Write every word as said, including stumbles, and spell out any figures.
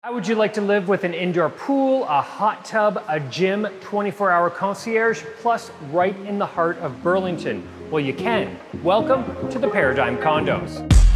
How would you like to live with an indoor pool, a hot tub, a gym, twenty-four hour concierge, plus right in the heart of Burlington? Well, you can. Welcome to the Paradigm Condos.